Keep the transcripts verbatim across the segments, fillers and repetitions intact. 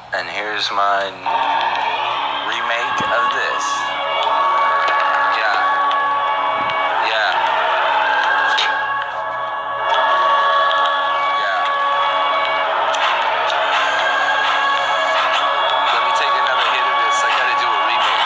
And here's my remake of this. Yeah. Yeah. Yeah. Let me take another hit of this. I gotta do a remix.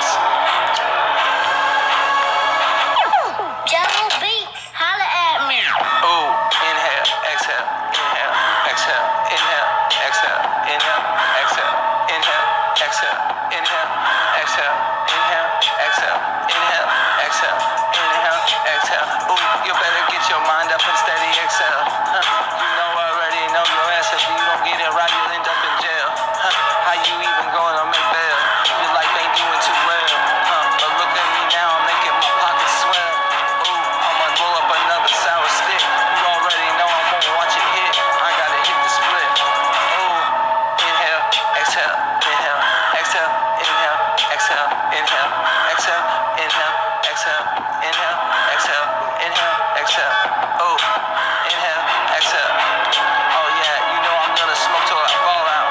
Jungle Beats, holla at me. Oh, inhale, exhale, inhale, exhale, inhale, exhale, inhale, exhale, inhale, exhale, inhale, exhale, inhale, exhale, inhale, exhale, inhale, exhale. Ooh, you better get your mind up and steady exhale. Huh. You know already know your ass. If you don't get it right, you'll end up in jail. Huh. How you even gonna make bail? Your life ain't doing too well. Huh. But look at me now, I'm making my pockets swell. Ooh, I'ma roll up another sour stick. You already know I'm gonna watch it hit. I gotta hit the split. Ooh, inhale, exhale, inhale, exhale, inhale, exhale, inhale, exhale, inhale, exhale, inhale, exhale, inhale, exhale. Oh, inhale, exhale. Oh yeah, you know I'm gonna smoke till I fall out.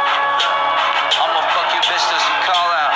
I'ma fuck your bitch till she call out.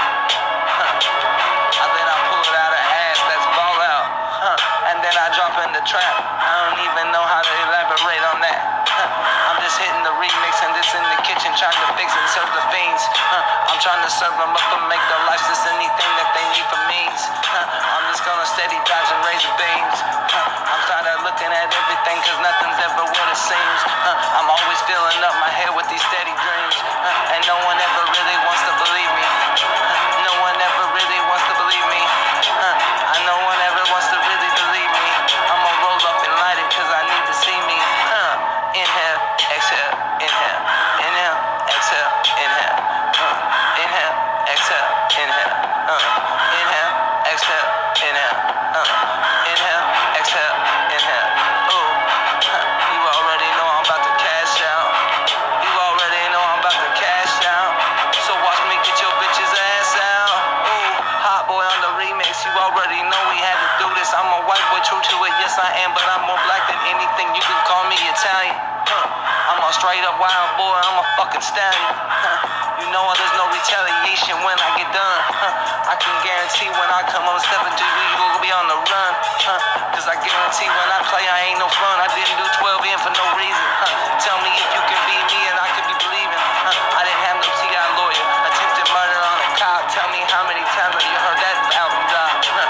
Huh. And then I pull it out of ass, that's ball out. Huh. And then I drop in the trap. I don't even know how to elaborate on that. Huh. I'm just hitting the remix and this in the kitchen trying to fix and serve the fiends. Huh. I'm trying to serve them up and make their lives just anything that they need for means. Huh. I'm just gonna steady dodge and raise the beams. Huh. I'm tired of looking at everything cause nothing's ever what it seems. Huh. I'm always filling up my head with these steady dreams. Huh. And no one ever really wants to believe me. Huh. No one ever really wants to believe me. Huh. I no one ever wants to really believe me. I'ma roll up and light it cause I need to see me. Huh. Inhale, exhale, inhale, inhale, exhale, inhale. Uh. Inhale, exhale, inhale. Uh. Inhale, exhale, inhale. Uh. Inhale, exhale, inhale. Ooh. Huh. You already know I'm about to cash out. You already know I'm about to cash out. So watch me get your bitch's ass out. Ooh, hot boy on the remix. You already know we had to do this. I'm a white boy, true to it. Yes, I am, but I'm more black than anything. You can call me Italian. Huh. I'm a straight up wild boy. I'm a fucking stallion. Huh. You know there's no retaliation when I get done. Huh. I can guarantee when I come on step into you, you will be on the run. Huh. Cause I guarantee when I play, I ain't no fun. I didn't do twelve in for no reason. Huh. Tell me if you can be me and I could be believing. Huh. I didn't have no T I lawyer. Attempted murder on a cop. Tell me how many times have you heard that album drop? Huh.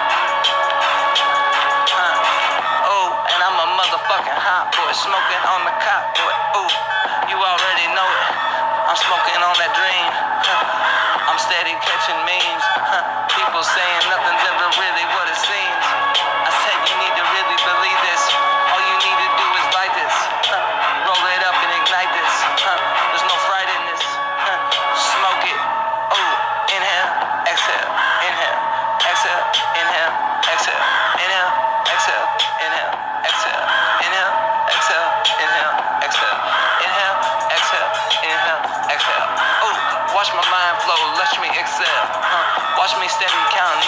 Huh. Oh, and I'm a motherfucking hot boy. Smoking on the cop boy. Ooh, you already know it. I'm smoking on that dream. Huh. I'm steady catching memes. Huh. People saying nothing's ever really what it seems. I said you need to really believe this. All you need to do is light this. Huh. Roll it up and ignite this. Huh. There's no fright in this. Huh. Smoke it. Oh, inhale, exhale, inhale, exhale, inhale, exhale, inhale, exhale, inhale, exhale, inhale, exhale, inhale, exhale, inhale, exhale, inhale, exhale. Oh, watch my mind flow, let me exhale. Huh. Watch me steady count